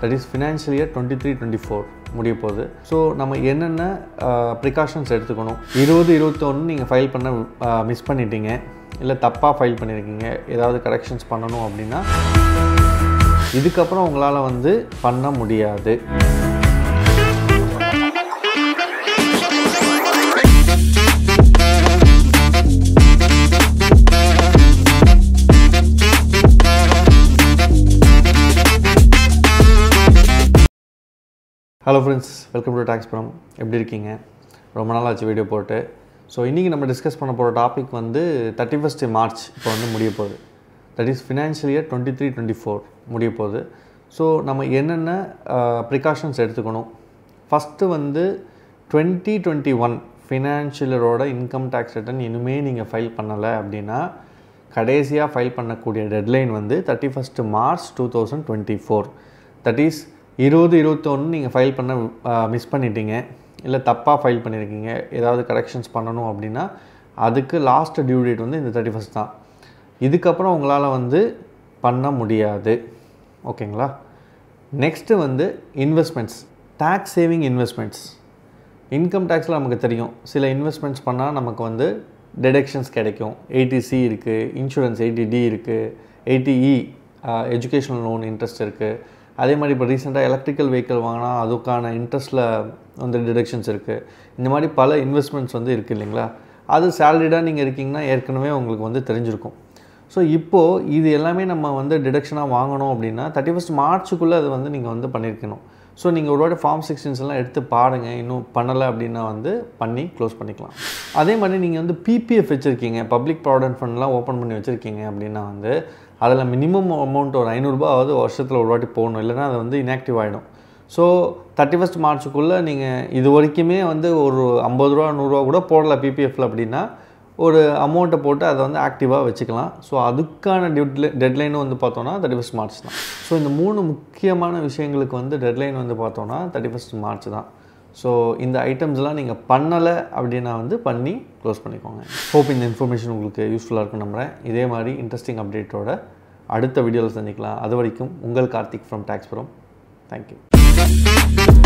that is financial year 23-24 முடிய போகுது. So நம்ம என்னென்ன ப்ரிகாஷன்ஸ் எடுத்துக்கணும், 20-21 நீங்கள் ஃபைல் பண்ண மிஸ் பண்ணிட்டீங்க, இல்லை தப்பாக ஃபைல் பண்ணியிருக்கீங்க, ஏதாவது கரெக்ஷன்ஸ் பண்ணணும் அப்படின்னா இதுக்கப்புறம் உங்களால் வந்து பண்ண முடியாது. Hello friends, welcome to Taxpuram. எப்படி இருக்கீங்க? ரொம்ப நாள் ஆச்சு வீடியோ போட்டு. ஸோ இன்றைக்கி நம்ம டிஸ்கஸ் பண்ண போகிற டாபிக் வந்து 31 மார்ச் இப்போ வந்து முடிய போகுது. தட் இஸ் ஃபினான்ஷியல் இயர் 23-24 முடிய போகுது. ஸோ நம்ம என்னென்ன ப்ரிகாஷன்ஸ் எடுத்துக்கணும், ஃபஸ்ட்டு வந்து 2021 ஃபினான்ஷியல் இயரோட இன்கம் டேக்ஸ் ரிட்டர்ன் இனிமேல் நீங்கள் ஃபைல் பண்ணலை அப்படின்னா கடைசியாக ஃபைல் பண்ணக்கூடிய டெட்லைன் வந்து 31 மார்ச் 2024. தட் இஸ் 20-21 நீங்கள் ஃபைல் பண்ண மிஸ் பண்ணிட்டீங்க, இல்லை தப்பாக ஃபைல் பண்ணியிருக்கீங்க, ஏதாவது கரெக்ஷன்ஸ் பண்ணணும் அப்படின்னா அதுக்கு லாஸ்ட் டியூ டேட் வந்து இந்த 31 தான். இதுக்கப்புறம் உங்களால் வந்து பண்ண முடியாது. ஓகேங்களா? நெக்ஸ்ட்டு வந்து investments, tax saving investments. Income டேக்ஸில் நமக்கு தெரியும், சில இன்வெஸ்ட்மெண்ட்ஸ் பண்ணால் நமக்கு வந்து டிடக்ஷன்ஸ் கிடைக்கும். 80C இருக்குது, இன்சூரன்ஸ் 80D இருக்குது, 80E எஜுகேஷனல் லோன் இன்ட்ரெஸ்ட் இருக்குது. அதே மாதிரி இப்போ ரீசெண்டாக எலக்ட்ரிக்கல் வெஹிக்கிள் வாங்கினா அதுக்கான இன்ட்ரெஸ்ட்டில் வந்து டிடக்ஷன்ஸ் இருக்குது. இந்த மாதிரி பல இன்வெஸ்ட்மெண்ட்ஸ் வந்து இருக்குது இல்லைங்களா? அது சேலரிடாக நீங்கள் இருக்கீங்கன்னா ஏற்கனவே உங்களுக்கு வந்து தெரிஞ்சிருக்கும். ஸோ இப்போது இது எல்லாமே நம்ம வந்து டிடக்ஷனாக வாங்கணும் அப்படின்னா 31 மார்ச்சுக்குள்ளே அது வந்து நீங்கள் வந்து பண்ணியிருக்கணும். ஸோ நீங்கள் ஒரு வாட்டி ஃபார்ம் 16 எல்லாம் எடுத்து பாருங்கள். இன்னும் பண்ணலை அப்படின்னா வந்து பண்ணி க்ளோஸ் பண்ணிக்கலாம். அதே மாதிரி நீங்கள் வந்து பிபிஎஃப் வச்சுருக்கீங்க, பப்ளிக் ப்ராவிடென்ட் ஃபண்ட்லாம் ஓப்பன் பண்ணி வச்சுருக்கீங்க அப்படின்னா வந்து அதில் மினிமம் அமௌண்ட் ஒரு 500 ரூபாயாவது வருஷத்தில் ஒரு வாட்டி போகணும், இல்லைனா அது வந்து இன்ஆக்டிவ் ஆகிடும். ஸோ 31 மார்ச்சுக்குள்ளே நீங்கள் இது வரைக்குமே வந்து ஒரு 50 ரூபா 100 ரூபா கூட போடல பிபிஎஃப்பில் அப்படின்னா ஒரு அமௌண்ட்டை போட்டு அதை வந்து ஆக்டிவாக வச்சுக்கலாம். ஸோ அதுக்கான டெட்லைனும் வந்து பார்த்தோன்னா 31 மார்ச் தான். ஸோ இந்த 3 முக்கியமான விஷயங்களுக்கு வந்து டெட்லைன் வந்து பார்த்தோன்னா 31 மார்ச் தான். ஸோ இந்த ஐட்டம்ஸ்லாம் நீங்கள் பண்ணலை அப்படின்னா வந்து பண்ணி க்ளோஸ் பண்ணிக்கோங்க. ஹோப் இந்த இன்ஃபர்மேஷன் உங்களுக்கு யூஸ்ஃபுல்லாக இருக்குன்னு நம்புகிறேன். இதே மாதிரி இன்ட்ரெஸ்டிங் அப்டேட்டோட அடுத்த வீடியோவில் சந்திக்கலாம். அது வரைக்கும் உங்கள் கார்த்திக் ஃப்ரம் Taxpuram. தேங்க்யூ.